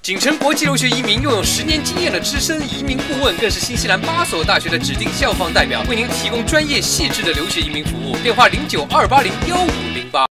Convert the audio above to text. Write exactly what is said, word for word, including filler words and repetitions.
景城国际留学移民拥有十年经验的资深移民顾问，更是新西兰八所大学的指定校方代表，为您提供专业细致的留学移民服务。电话零九二八零幺五零八。